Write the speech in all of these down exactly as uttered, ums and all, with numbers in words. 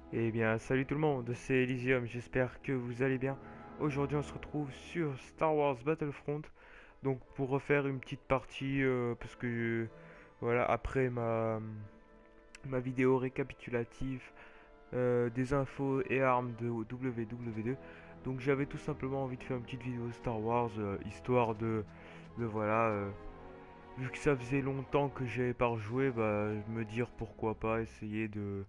Eh bien, salut tout le monde, c'est Elysium, j'espère que vous allez bien. Aujourd'hui, on se retrouve sur Star Wars Battlefront, donc pour refaire une petite partie, euh, parce que, euh, voilà, après ma, ma vidéo récapitulative euh, des infos et armes de W W deux, donc j'avais tout simplement envie de faire une petite vidéo Star Wars, euh, histoire de, de voilà, euh, vu que ça faisait longtemps que j'avais pas rejoué, bah, me dire pourquoi pas essayer de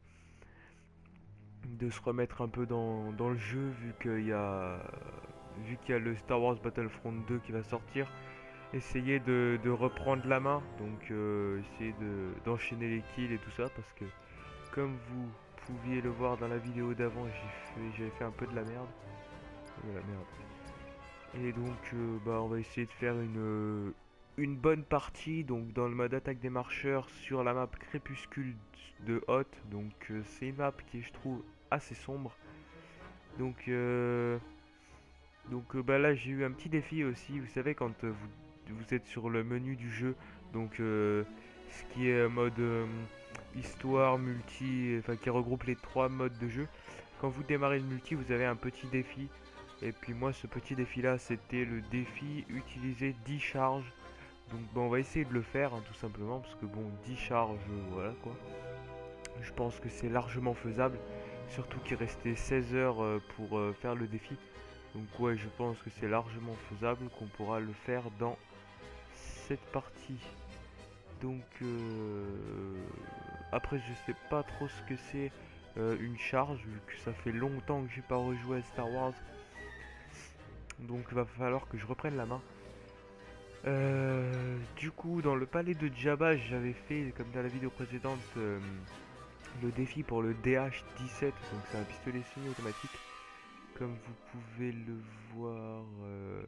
de se remettre un peu dans, dans le jeu vu qu'il y a vu qu'il y a le Star Wars Battlefront deux qui va sortir, essayer de, de reprendre la main, donc euh, essayer de d'enchaîner les kills et tout ça parce que comme vous pouviez le voir dans la vidéo d'avant, j'ai fait j'avais fait un peu de la merde. De la merde. Et donc euh, bah on va essayer de faire une euh, une bonne partie donc dans le mode attaque des marcheurs sur la map Crépuscule de Hoth. Donc euh, c'est une map qui est, je trouve, assez sombre. Donc, euh, donc euh, bah là j'ai eu un petit défi aussi. Vous savez quand euh, vous, vous êtes sur le menu du jeu, donc euh, ce qui est euh, mode euh, histoire, multi, enfin qui regroupe les trois modes de jeu. Quand vous démarrez le multi, vous avez un petit défi. Et puis moi ce petit défi là c'était le défi utiliser dix charges. Donc bon, on va essayer de le faire hein, tout simplement parce que bon dix charges voilà quoi. Je pense que c'est largement faisable. Surtout qu'il restait seize heures euh, pour euh, faire le défi. Donc ouais, je pense que c'est largement faisable, qu'on pourra le faire dans cette partie. Donc euh, après je sais pas trop ce que c'est euh, une charge, vu que ça fait longtemps que j'ai pas rejoué à Star Wars. Donc il va falloir que je reprenne la main. Euh, du coup dans le palais de Jabba j'avais fait, comme dans la vidéo précédente, euh, le défi pour le D H dix-sept, donc c'est un pistolet semi-automatique. Comme vous pouvez le voir euh,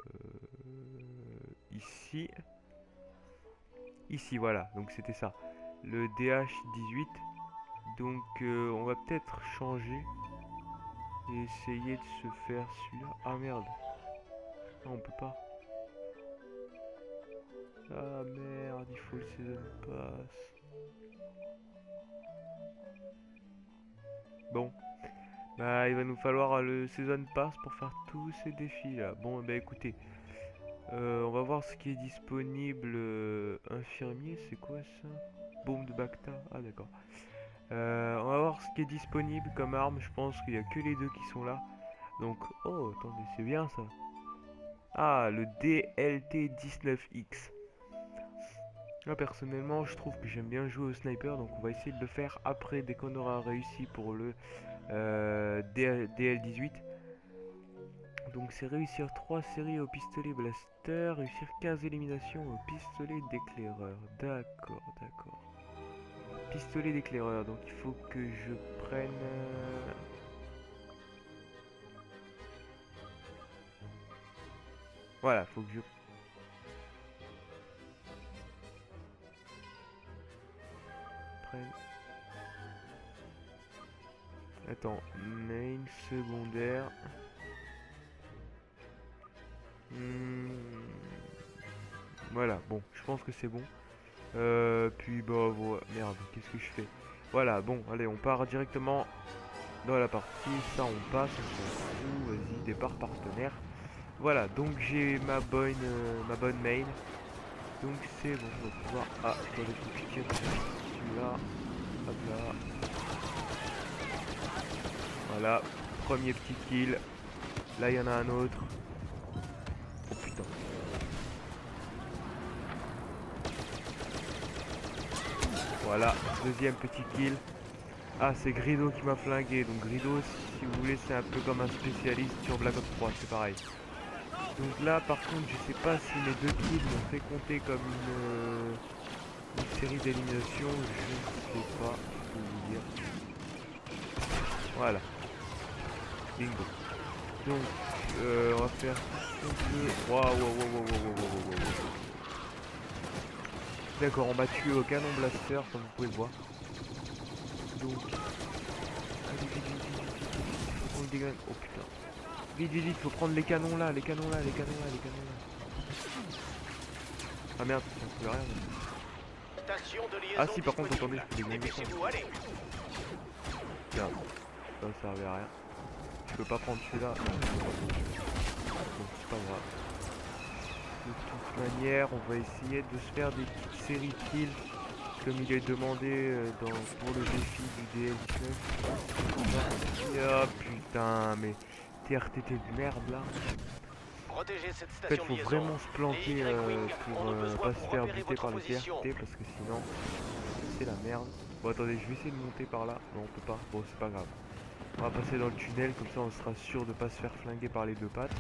ici. Ici, voilà, donc c'était ça. Le D H dix-huit. Donc euh, on va peut-être changer et essayer de se faire celui-là. Ah merde. Non, on peut pas. Ah merde, il faut le season pass. Bon. Bah il va nous falloir le season pass pour faire tous ces défis là. Bon bah écoutez. Euh, on va voir ce qui est disponible. Euh, infirmier, c'est quoi ça? Bombe de Bacta. Ah d'accord. Euh, on va voir ce qui est disponible comme arme. Je pense qu'il n'y a que les deux qui sont là. Donc, oh, attendez, c'est bien ça. Ah, le D L T dix-neuf X. Là, personnellement, je trouve que j'aime bien jouer au sniper. Donc, on va essayer de le faire après, dès qu'on aura réussi pour le euh, D L dix-huit. Donc, c'est réussir trois séries au pistolet blaster, réussir quinze éliminations au pistolet d'éclaireur. D'accord, d'accord. Pistolet d'éclaireur, donc il faut que je prenne... euh, Voilà, faut que je... prenne... Attends, main, secondaire... Hmm, Voilà, bon, je pense que c'est bon. Euh, puis bah voilà, merde, qu'est-ce que je fais? Voilà, bon, allez, on part directement dans la partie, ça on passe, on s'en fout, vas-y, départ partenaire. Voilà, donc j'ai ma bonne euh, ma bonne main. Donc c'est bon, on va pouvoir... Ah, dans les coups de tir, celui-là. Hop là. Voilà, premier petit kill. Là, il y en a un autre. Oh putain. Voilà, deuxième petit kill. Ah, c'est Grido qui m'a flingué. Donc Grido, si vous voulez, c'est un peu comme un spécialiste sur Black Ops trois, c'est pareil. Donc là, par contre, je sais pas si mes deux kills m'ont fait compter comme une, euh, une série d'élimination. Je ne sais pas, je peux vous dire. Voilà. Bingo. Donc, euh, on va faire ce qu'on peut. Waouh, waouh, waouh, waouh, waouh, waouh, waouh, waouh. D'accord, on m'a tué au canon blaster, comme vous pouvez le voir. Donc, allez, vite, vite, vite, vite, vite, vite, faut qu'on le dégaine. Oh putain. Vite, vite, vite, faut prendre les canons là, les canons là, les canons là, les canons là. Ah merde, ça ne peut rien. Ah si, par contre, attendez, je peux dégommer ça. Tiens. Ça servait à rien. Je peux pas prendre celui-là. Bon, c'est pas grave. De toute manière, on va essayer de se faire des petites séries de kills. Comme il est demandé euh, dans, pour le défi du D L dix-neuf. Oh putain, mais T R T T de merde là. En fait, faut vraiment se planter euh, pour euh, pas se faire buter par les T R T parce que sinon c'est la merde. Bon, attendez, je vais essayer de monter par là. Non, on peut pas. Bon, c'est pas grave. On va passer dans le tunnel, comme ça on sera sûr de pas se faire flinguer par les deux pattes.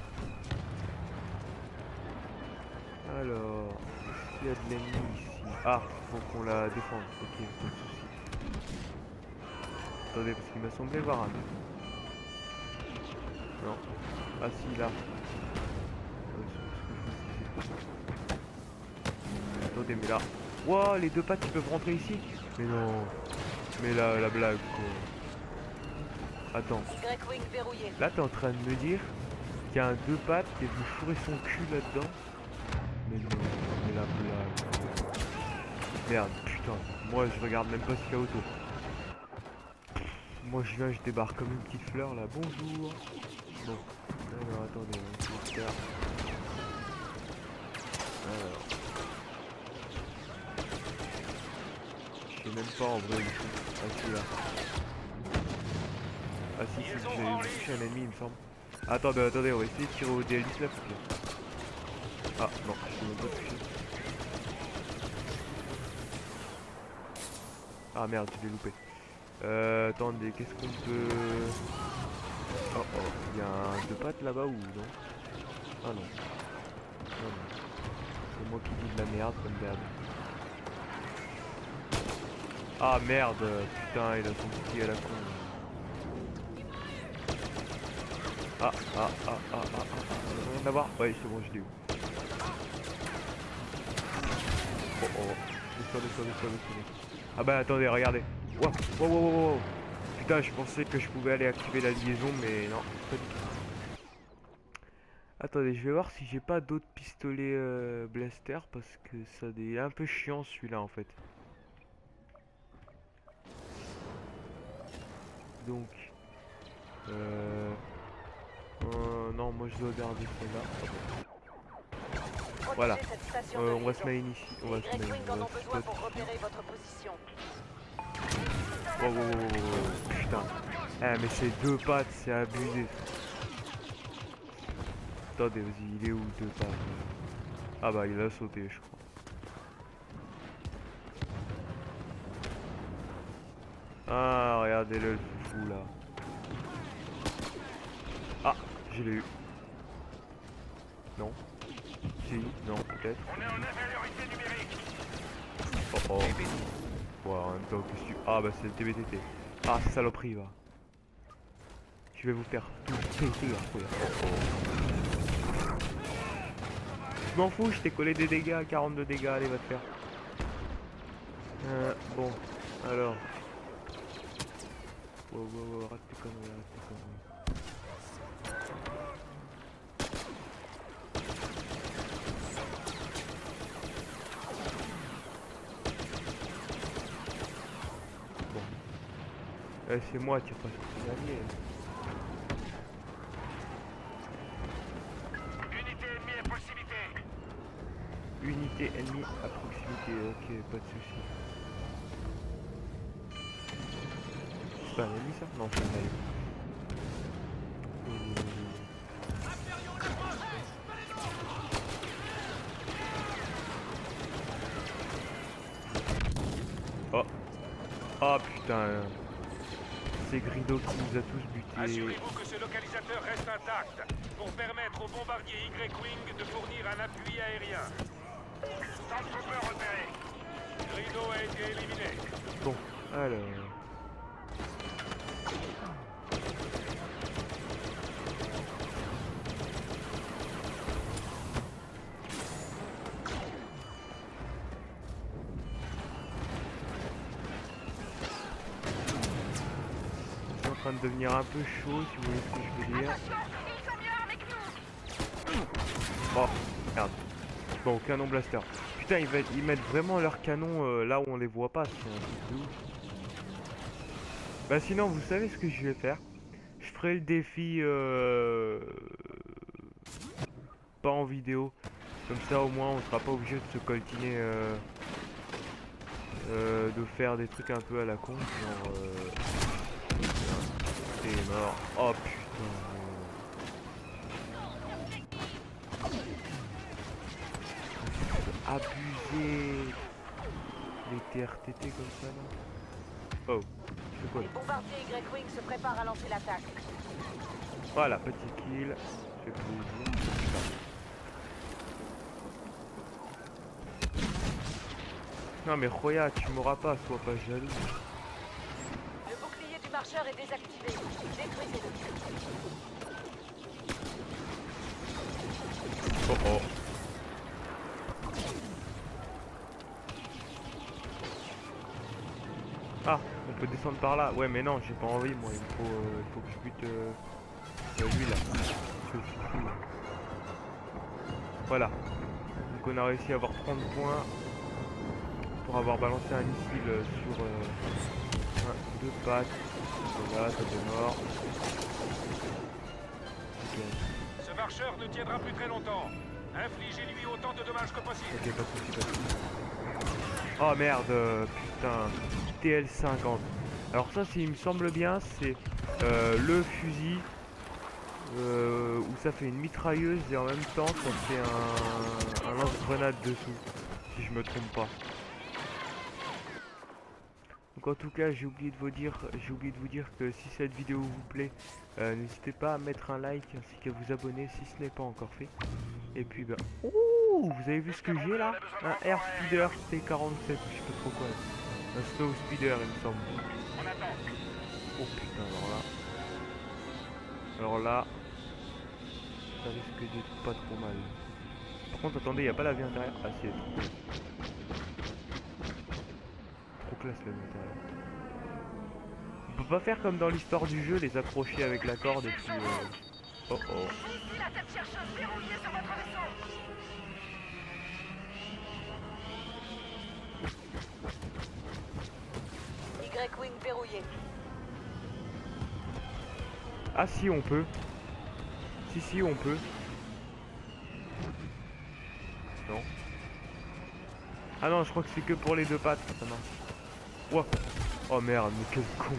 Alors, est-ce qu'il y a de l'ennemi ici? Ah, faut qu'on la défende. Ok, pas de soucis. Attendez, parce qu'il m'a semblé voir un. Non. Ah si, là. Attendez, mais là. Wow, les deux pattes ils peuvent rentrer ici? Mais non. Mais là, la blague quoi. Attends. Là, t'es en train de me dire qu'il y a un deux pattes qui est venu fourrer son cul là-dedans? Mais non, mais la blague. Merde, putain. Moi, je regarde même pas ce qu'il y a autour. Moi, je viens, je débarque comme une petite fleur là. Bonjour. Bon. Alors, attendez, on va faire. Alors. Je sais même pas en vrai où je suis. Ah, celui-là. Ah si, si, j'ai touché un ennemi il me semble. Attendez, attendez, on va essayer de tirer au D L dix-neuf. Ah non, je peux même pas toucher. Ah merde, je l'ai loupé. Euh, attendez, qu'est-ce qu'on peut... Oh oh, il y a un deux pattes là-bas ou non? Ah non. Non, non. C'est moi qui dis de la merde comme d'hab. Ah merde, putain, il a son petit à la con. Ah, ah, ah, ah, ah, ah, ah, rien à voir. Ouais, c'est bon, je l'ai eu. Oh, oh, descends, descends, descends, descends. Ah bah attendez, regardez. Wow, wow, wow, wow, wow. Putain, je pensais que je pouvais aller activer la liaison, mais non, pas du tout. Attendez, je vais voir si j'ai pas d'autres pistolets euh, blaster, parce que ça est un peu chiant celui-là en fait. Donc, euh... Euh, non, moi je dois garder celle-là. Voilà. Euh, on va se mettre ici. On va se mettre ici. Oh, oh, oh, oh, putain. Eh, mais c'est deux pattes, c'est abusé. Attendez, vas-y, il est où deux pattes? Ah bah, il a sauté, je crois. Ah, regardez-le, le fou là. Ah, je l'ai eu. Non. Si, non, peut-être. On est en infériorité numérique. Oh oh. Ouais, en même temps, qu'est-ce que tu... Ah bah c'est le T B T T. Ah, saloperie, va. Je vais vous faire tout péter, là. Oh, oh. Je m'en fous, je t'ai collé des dégâts, quarante-deux dégâts, allez, va te faire. Euh, bon, alors. Wow, wow, wow, arrête tes conneries, arrête tes conneries. Eh, c'est moi qui ai pas sorti l'allié. Unité ennemie à proximité. Unité ennemie à proximité, ok, pas de soucis. C'est pas un ennemi ça? Non, c'est un allié. Oh. Oh putain. C'est Grido qui nous a tous butés. Assurez-vous que ce localisateur reste intact pour permettre au bombardier Y-Wing de fournir un appui aérien. Stormtrooper repéré. Grido a été éliminé. Bon, alors... en train de devenir un peu chaud si vous voyez ce que je veux dire. Oh merde. Bon, canon blaster. Putain, ils, va, ils mettent vraiment leurs canons euh, là où on les voit pas, c'est un truc de ouf. Bah sinon, vous savez ce que je vais faire? ferai le défi euh, pas en vidéo. Comme ça au moins on sera pas obligé de se coltiner euh, euh, de faire des trucs un peu à la con. Genre euh, t'es mort. Oh putain. Abusé. Les T R T T comme ça là. Oh, c'est quoi? Les bombardiers Y-Wing se préparent à lancer l'attaque. Voilà, petit kill. C'est plaisir. Non mais Roya, tu m'auras pas, sois pas jaloux. Le bouclier du marcheur est désactivé. Détruisez-le. Oh oh. Ah, on peut descendre par là. Ouais mais non, j'ai pas envie moi, il faut, euh, il faut que je bute euh, euh, lui là. Je suis fou, là. Voilà. Donc on a réussi à avoir trente points pour avoir balancé un missile euh, sur euh, un, deux pattes. Voilà, ça fait mort. Okay. Ce marcheur ne tiendra plus très longtemps. Infligez-lui autant de dommages que possible. Ok, pas de soucis, pas de soucis. Oh merde, euh, putain. T L cinquante. Alors ça, s'il me semble bien, c'est euh, le fusil euh, où ça fait une mitrailleuse et en même temps ça fait un, un lance-grenade dessous, si je me trompe pas. Donc en tout cas, j'ai oublié de vous dire, j'ai oublié de vous dire que si cette vidéo vous plaît, euh, n'hésitez pas à mettre un like ainsi qu'à vous abonner si ce n'est pas encore fait. Et puis bah, ouh, vous avez vu ce que j'ai là? Un Air Speeder T quarante-sept, je sais pas trop quoi. Un Snow Speeder, il me semble. On attend. Oh putain, alors là. Alors là. Ça risque d'être pas trop mal. Par contre, attendez, il n'y a pas la vie intérieure. Ah, si, elle est trop cool. Trop classe la vie intérieure. On peut pas faire comme dans l'histoire du jeu, les accrocher avec la corde et puis. Euh... Oh oh. La tête chercheuse verrouillée sur votre vaisseau. Y-Wing verrouillé. Ah, si, on peut. Si, si, on peut. Non. Ah non, je crois que c'est que pour les deux pattes, ça marche. Wow. Oh merde, mais quel con.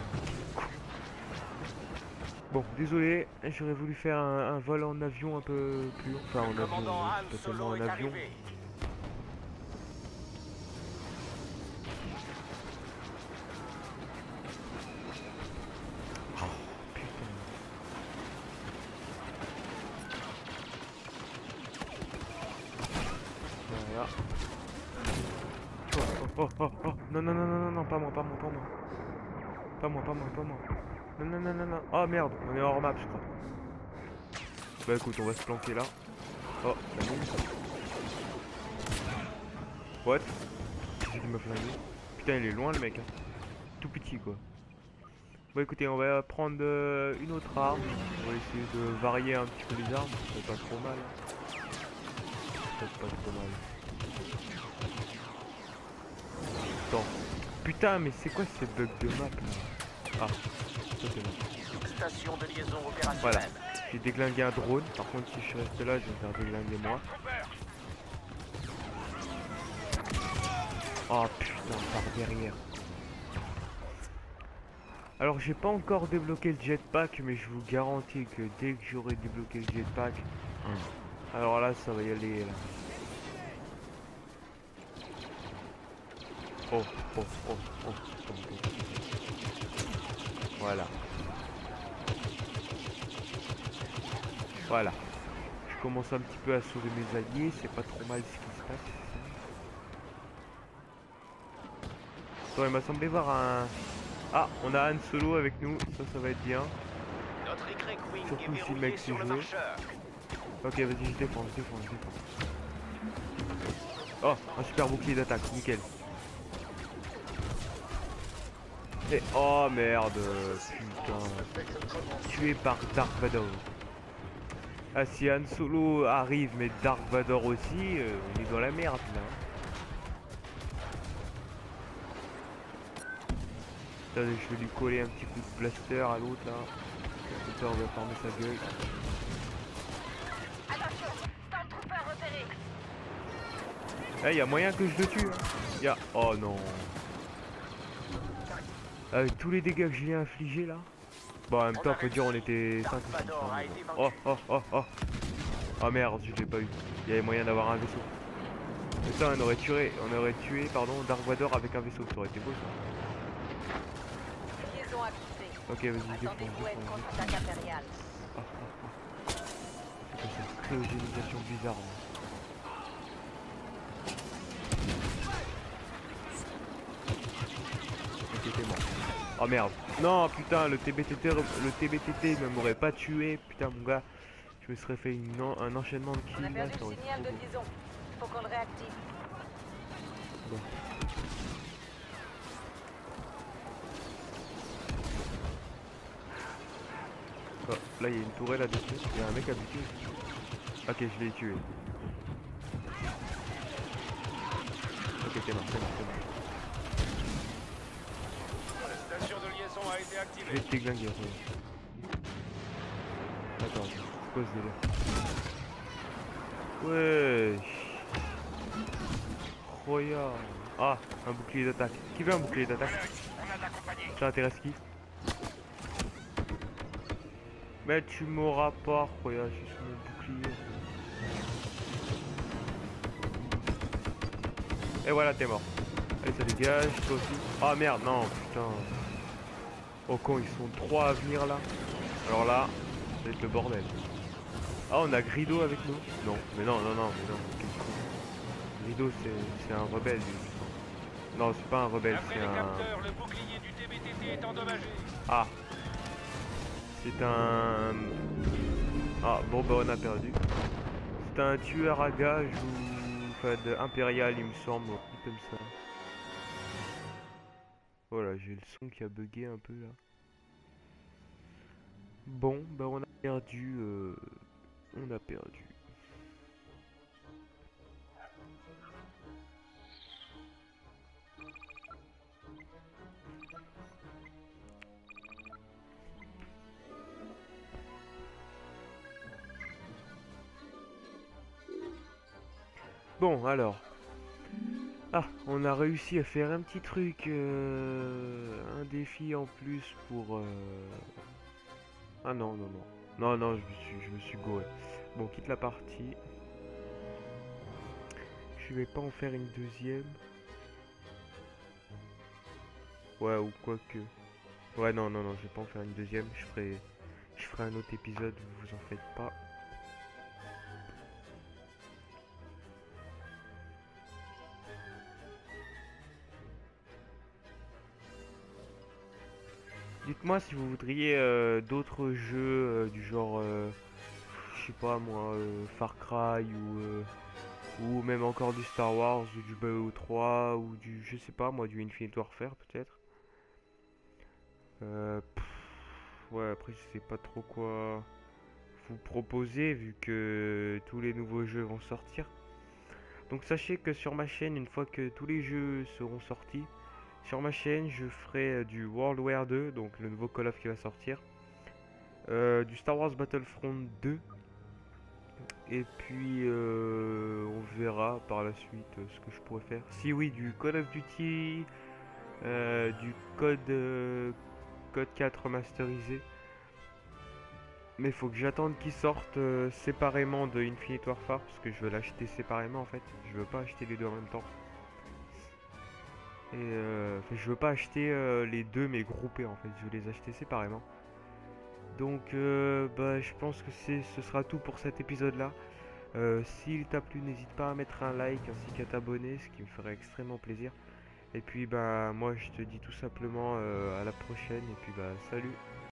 Bon, désolé, j'aurais voulu faire un, un vol en avion un peu plus long. Enfin, en avion, pas tellement en avion. Oh, putain. Voilà. Oh, oh, oh, oh, non, non, non, non, non, non, pas moi, pas moi, pas moi. Pas moi, pas moi, pas moi. Non, non, non, non, non. Oh merde, on est hors map, je crois. Bah écoute, on va se planquer là. Oh, la bombe. What? C'est qui m'a flingué? Putain, il est loin le mec. Hein. Tout petit quoi. Bon écoutez, on va prendre euh, une autre arme. On va essayer de varier un petit peu les armes. C'est pas trop mal. C'est pas trop mal. Attends. Putain, mais c'est quoi ces bugs de map là? Ah, ça c'est bon. Station de liaison opérationnelle. Voilà. J'ai déglingué un drone. Par contre, si je reste là, je vais me faire déglinguer moi. Oh putain, par derrière. Alors, j'ai pas encore débloqué le jetpack, mais je vous garantis que dès que j'aurai débloqué le jetpack, alors là, ça va y aller là. Oh, oh, oh, oh, oh. Voilà. Voilà. Je commence un petit peu à sauver mes alliés, c'est pas trop mal ce qui se passe. Attends, il m'a semblé voir un... Ah, on a Han Solo avec nous, ça, ça va être bien. Notre Y-Wing Surtout est si le mec verrouillé s'est sur le joué. marcheur. Ok, vas-y, je défends, je défends, je défends. Oh, un super bouclier d'attaque, nickel. Et oh merde, putain. Tué par Dark Vador. Ah, si Han Solo arrive, mais Dark Vador aussi, euh, on est dans la merde là. Attendez, je vais lui coller un petit coup de blaster à l'autre là. Hunter va fermer sa gueule. Attention, Stormtrooper repéré. Eh, y a moyen que je le tue. Hein. Y a... Oh non. Avec tous les dégâts que j'ai infligés là. Bon, en même temps, faut dire on était cinq ou six. Oh, oh, oh, oh. Oh merde, je l'ai pas eu. Il y avait moyen d'avoir un vaisseau. Et ça, on aurait tué, on aurait tué, pardon, Dark Vador avec un vaisseau. Ça aurait été beau ça. Liaison activée. Ok, vas-y, défonce, Attendez-vous à une défonce. contre-attaque impériale. Ah, ah, ah. C'est quoi cette cryogénisation bizarre hein. Ok, t'es mort. Oh merde. Non, putain, le T B T T, le T B T T ne m'aurait pas tué. Putain, mon gars. Je me serais fait une en- un enchaînement de On a kills là, perdu ça aurait le été signal trop de beau. liaison. Faut qu'on le réactive. Bon. Oh, là, il y a une tourelle là-dessus. Il y a un mec habitué. Ok, je l'ai tué. Ok, t'es mort, t'es mort, t'es mort. La station de liaison a été Je vais activée. te déglinguer, attends. Attends, c'est quoi ce délire? Wesh. Royal. Ah, un bouclier d'attaque. Qui veut un bouclier d'attaque? On a de la compagnie. Ça intéresse qui? Mais tu m'auras pas, Royal, je suis sur mon bouclier. Et voilà, t'es mort. Allez, ça dégage, toi aussi. Ah merde, non, putain. Oh con, ils sont trois à venir là. Alors là, ça va être le bordel. Ah, on a Grido avec nous? Non, mais non, non, non, mais non. Quel con. Grido, c'est c'est un rebelle, lui. Non, c'est pas un rebelle, Après c'est les un... capteurs, le bouclier du T B T T est endommagé. Ah. C'est un... Ah, bon bah on a perdu. C'est un tueur à gage ou... Enfin, de impérial, il me semble, un truc comme ça. Voilà, j'ai le son qui a bugué un peu là. Bon, bah on a perdu... euh, On a perdu. Bon, alors. Ah, on a réussi à faire un petit truc, euh, un défi en plus pour... euh, Ah non, non, non. Non, non, je me suis, je me suis gouré. Bon, quitte la partie. Je vais pas en faire une deuxième. Ouais, ou quoi que. Ouais, non, non, non, je vais pas en faire une deuxième. Je ferai, je ferai un autre épisode, vous vous en faites pas. Dites-moi si vous voudriez euh, d'autres jeux euh, du genre, euh, je sais pas moi, euh, Far Cry ou, euh, ou même encore du Star Wars ou du B O trois ou du, je sais pas moi, du Infinite Warfare peut-être. Euh, pff, ouais, après je sais pas trop quoi vous proposer vu que tous les nouveaux jeux vont sortir. Donc sachez que sur ma chaîne, une fois que tous les jeux seront sortis, sur ma chaîne, je ferai euh, du World War deux, donc le nouveau Call of qui va sortir, euh, du Star Wars Battlefront deux, et puis euh, on verra par la suite euh, ce que je pourrais faire. Si oui, du Call of Duty, euh, du Code, euh, Code quatre remasterisé. Mais il faut que j'attende qu'il sorte euh, séparément de Infinite Warfare, parce que je veux l'acheter séparément en fait. Je veux pas acheter les deux en même temps. Et euh, enfin, je veux pas acheter euh, les deux mais groupés en fait, je veux les acheter séparément. Donc euh, bah, je pense que c'est, ce sera tout pour cet épisode là. Euh, S'il t'a plu, n'hésite pas à mettre un like ainsi qu'à t'abonner, ce qui me ferait extrêmement plaisir. Et puis bah moi je te dis tout simplement euh, à la prochaine et puis bah salut.